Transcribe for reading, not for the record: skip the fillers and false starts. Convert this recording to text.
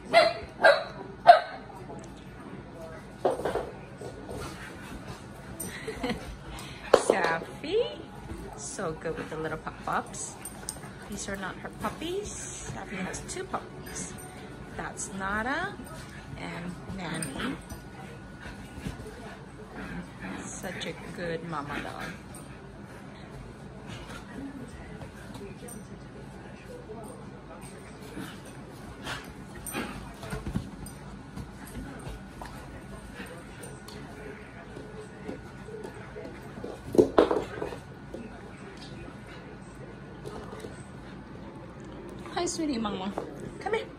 Saffi, so good with the little pups. These are not her puppies. Saffi has 2 puppies. That's Nada and Nannie. Such a good mama dog. Hi, sweetie mama. Come here.